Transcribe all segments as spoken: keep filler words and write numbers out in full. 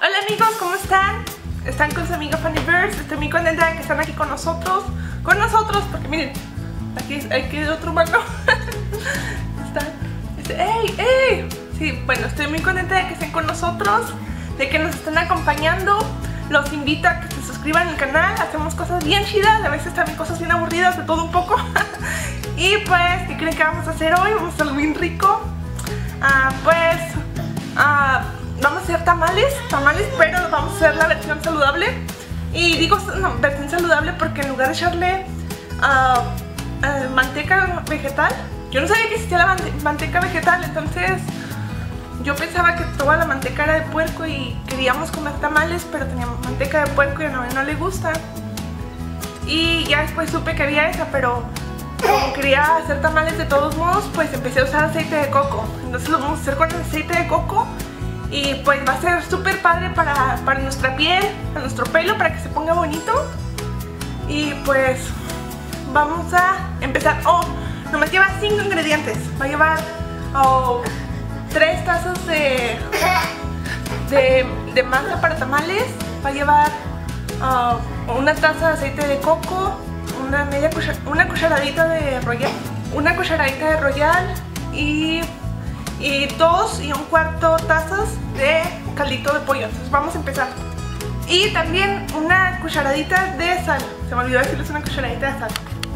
Hola amigos, ¿cómo están? Están con su amiga Fannyverse. Estoy muy contenta de que están aquí con nosotros. Con nosotros, porque miren, aquí hay que otro humano. Está, dice, ¡ey, ey! Sí, bueno, estoy muy contenta de que estén con nosotros, de que nos estén acompañando. Los invito a que se suscriban al canal. Hacemos cosas bien chidas, a veces también cosas bien aburridas, de todo un poco. Y pues, ¿qué creen que vamos a hacer hoy? Vamos a hacer algo bien rico. Ah, pues, ah, vamos a hacer tamales, tamales, pero vamos a hacer la versión saludable. Y digo no, versión saludable porque en lugar de echarle uh, uh, manteca vegetal, yo no sabía que existía la mante manteca vegetal, entonces yo pensaba que toda la manteca era de puerco y queríamos comer tamales, pero teníamos manteca de puerco y a Noé no le gusta. Y ya después supe que había esa, pero como quería hacer tamales de todos modos, pues empecé a usar aceite de coco. Entonces lo vamos a hacer con el aceite de coco. Y pues va a ser súper padre para, para nuestra piel, para nuestro pelo, para que se ponga bonito. Y pues vamos a empezar. Oh, nomás lleva cinco ingredientes. Va a llevar oh, tres tazas de, de, de masa para tamales. Va a llevar oh, una taza de aceite de coco, una, media cuchar, una cucharadita de royal, una cucharadita de royal y... y dos y un cuarto tazas de caldito de pollo. Entonces vamos a empezar. Y también una cucharadita de sal. Se me olvidó decirles una cucharadita de sal.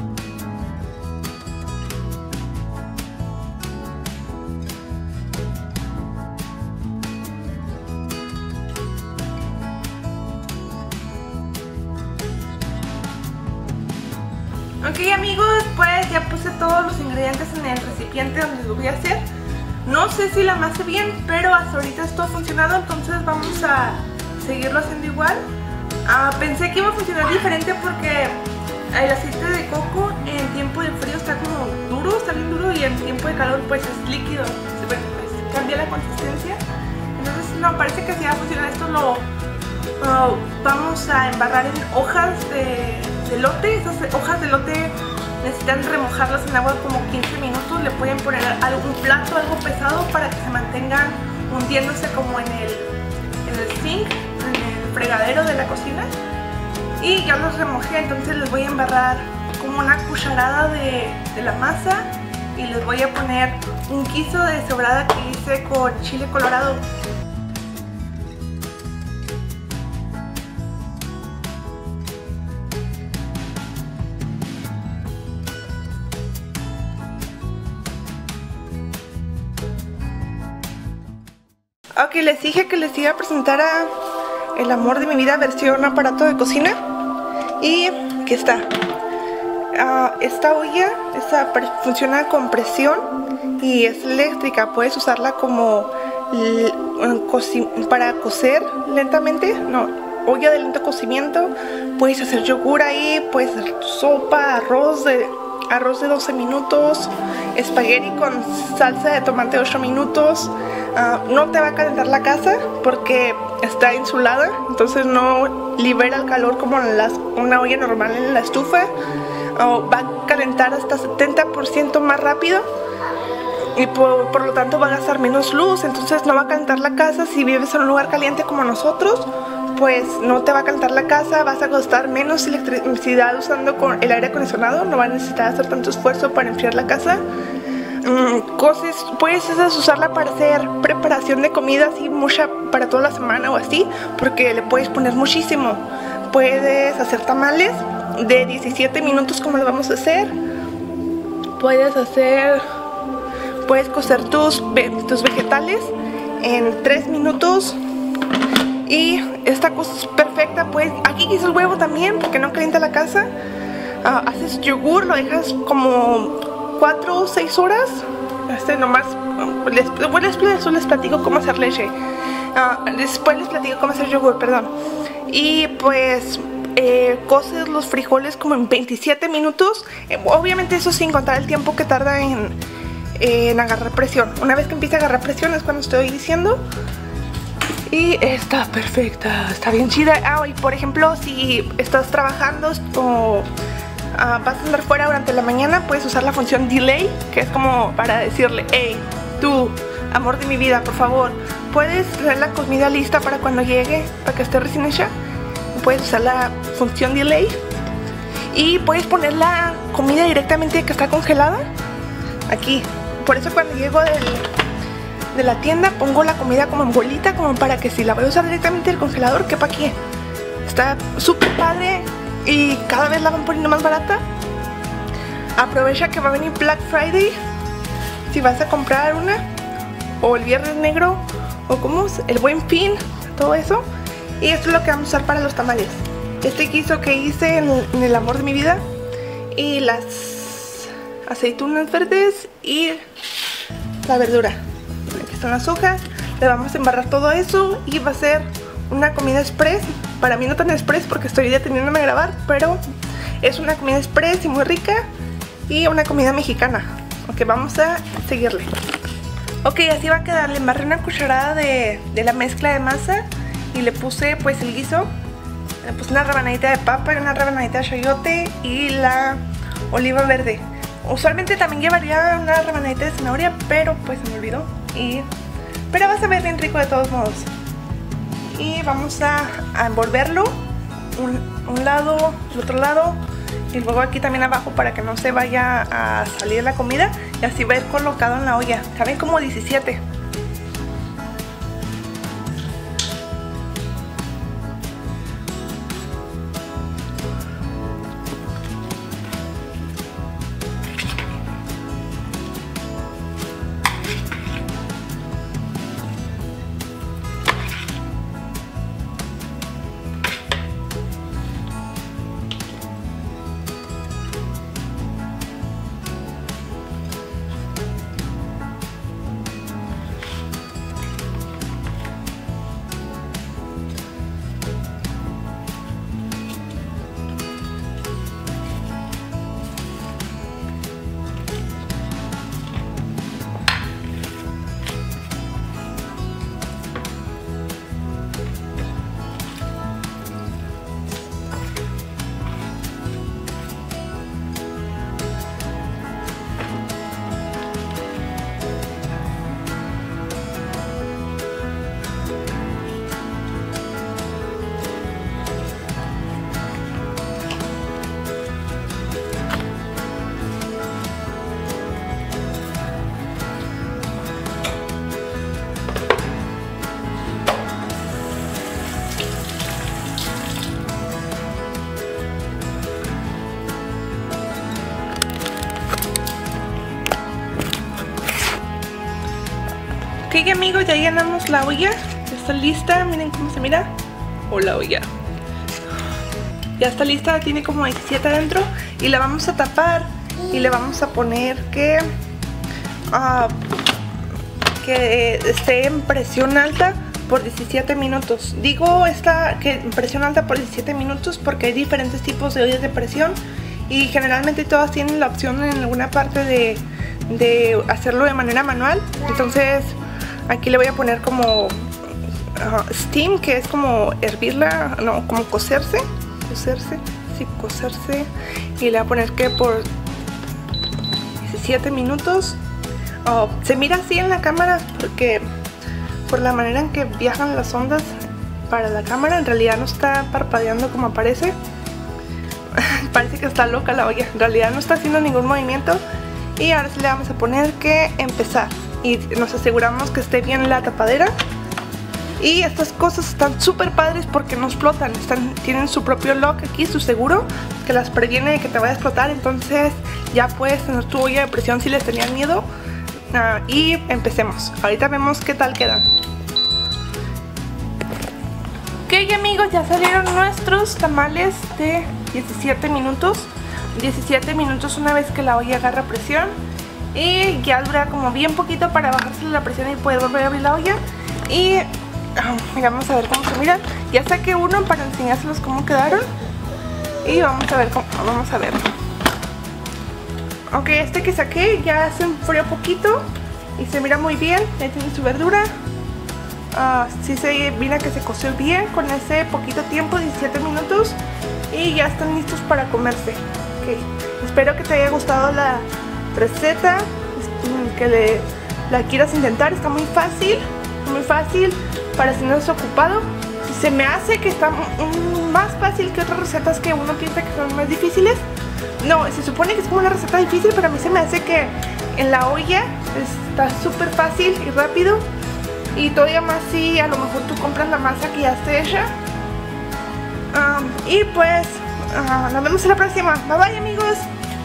Ok amigos, pues ya puse todos los ingredientes en el recipiente donde lo voy a hacer. No sé si la amasé bien, pero hasta ahorita esto ha funcionado, entonces vamos a seguirlo haciendo igual. Uh, pensé que iba a funcionar diferente porque el aceite de coco en tiempo de frío está como duro, está bien duro, y en tiempo de calor pues es líquido, bueno, pues cambia la consistencia. Entonces no, parece que si va a funcionar esto lo uh, vamos a embarrar en hojas de, de elote. Esas hojas de elote necesitan remojarlas en agua como quince minutos. Le pueden poner algún plato, algo pesado, para que se mantengan hundiéndose como en el, en el sink, en el fregadero de la cocina. Y ya los remojé, entonces les voy a embarrar como una cucharada de, de la masa. Y les voy a poner un guiso de cebrada que hice con chile colorado. Ok, les dije que les iba a presentar a el amor de mi vida versión aparato de cocina. Y aquí está. Uh, esta olla esta funciona con presión y es eléctrica. Puedes usarla como para cocer lentamente. No, olla de lento cocimiento. Puedes hacer yogur ahí, puedes hacer sopa, arroz de, arroz de doce minutos, espagueti con salsa de tomate de ocho minutos. Uh, no te va a calentar la casa porque está insulada, entonces no libera el calor como las, una olla normal en la estufa. Uh, va a calentar hasta setenta por ciento más rápido y por, por lo tanto va a gastar menos luz, entonces no va a calentar la casa. Si vives en un lugar caliente como nosotros, pues no te va a calentar la casa, vas a gastar menos electricidad usando con el aire acondicionado, no va a necesitar hacer tanto esfuerzo para enfriar la casa. Mm, cosas, puedes usarla para hacer preparación de comida así mucha para toda la semana o así, porque le puedes poner muchísimo. Puedes hacer tamales de diecisiete minutos como lo vamos a hacer. Puedes hacer puedes cocer tus, tus vegetales en tres minutos. Y esta cosa es perfecta. Pues aquí quise el huevo también porque no calienta la casa. Uh, haces yogur, lo dejas como cuatro o seis horas. Este nomás les, les, les, les platico cómo hacer leche. Uh, después les platico cómo hacer yogur, perdón. Y pues eh, coces los frijoles como en veintisiete minutos. Eh, obviamente eso sin contar el tiempo que tarda en, eh, en agarrar presión. Una vez que empieza a agarrar presión es cuando estoy diciendo. Y está perfecta, está bien chida. Ah, y por ejemplo, si estás trabajando o uh, vas a andar fuera durante la mañana, puedes usar la función delay, que es como para decirle, hey, tú, amor de mi vida, por favor, ¿puedes traer la comida lista para cuando llegue, para que esté recién hecha? Puedes usar la función delay y puedes poner la comida directamente que está congelada aquí. Por eso cuando llego del, de la tienda pongo la comida como en bolita, como para que si la voy a usar directamente del congelador, quepa aquí. Está súper padre y cada vez la van poniendo más barata. Aprovecha que va a venir Black Friday si vas a comprar una, o el Viernes Negro, o como el Buen Fin, todo eso. Y esto es lo que vamos a usar para los tamales. Este guiso que hice en el, en el amor de mi vida, y las aceitunas verdes y la verdura. Aquí están las hojas. Le vamos a embarrar todo eso y va a ser una comida express. Para mí no tan express porque estoy deteniéndome a grabar, pero es una comida express y muy rica, y una comida mexicana. Ok, vamos a seguirle. Ok, así va a quedar. Le embarré una cucharada de, de la mezcla de masa y le puse pues el guiso. Le puse una rebanadita de papa y una rebanadita de chayote y la oliva verde. Usualmente también llevaría una rebanadita de zanahoria, pero pues se me olvidó. Y, pero va a saber bien rico de todos modos. Y vamos a, a envolverlo un, un lado, el otro lado, y luego aquí también abajo para que no se vaya a salir la comida, y así va a ir colocado en la olla. Caben como diecisiete. Ok amigos, ya llenamos la olla, ya está lista, miren cómo se mira. Oh, la olla ya está lista, tiene como diecisiete adentro. Y la vamos a tapar y le vamos a poner que, uh, que esté en presión alta por diecisiete minutos. Digo esta que en presión alta por diecisiete minutos porque hay diferentes tipos de ollas de presión y generalmente todas tienen la opción en alguna parte de, de hacerlo de manera manual. Entonces aquí le voy a poner como uh, steam, que es como hervirla, no, como cocerse, cocerse, sí, cocerse. Y le voy a poner que por diecisiete minutos. Oh, se mira así en la cámara porque por la manera en que viajan las ondas para la cámara, en realidad no está parpadeando como parece. Parece que está loca la olla, en realidad no está haciendo ningún movimiento. Y ahora sí le vamos a poner que empezar. Y nos aseguramos que esté bien la tapadera. Y estas cosas están súper padres porque no explotan. Están, tienen su propio lock aquí, su seguro, que las previene de que te vaya a explotar. Entonces ya puedes tener tu olla de presión si les tenían miedo. Uh, y empecemos. Ahorita vemos qué tal quedan. Ok amigos, ya salieron nuestros tamales de diecisiete minutos. diecisiete minutos una vez que la olla agarra presión. Y ya dura como bien poquito para bajarse la presión y poder volver a abrir la olla. Y oh, vamos a ver cómo se miran. Ya saqué uno para enseñárselos cómo quedaron. Y vamos a ver cómo, vamos a ver. Ok, este que saqué ya se enfrió poquito y se mira muy bien. Ya tiene su verdura. Uh, sí se mira que se coció bien con ese poquito tiempo, diecisiete minutos. Y ya están listos para comerse. Ok, espero que te haya gustado la receta, que le la quieras intentar. Está muy fácil, muy fácil para si no estás ocupado. Se me hace que está más fácil que otras recetas que uno piensa que son más difíciles. No, se supone que es como una receta difícil, pero a mí se me hace que en la olla está súper fácil y rápido. Y todavía más si a lo mejor tú compras la masa que ya está hecha. Um, y pues uh, nos vemos en la próxima. Bye bye, amigos.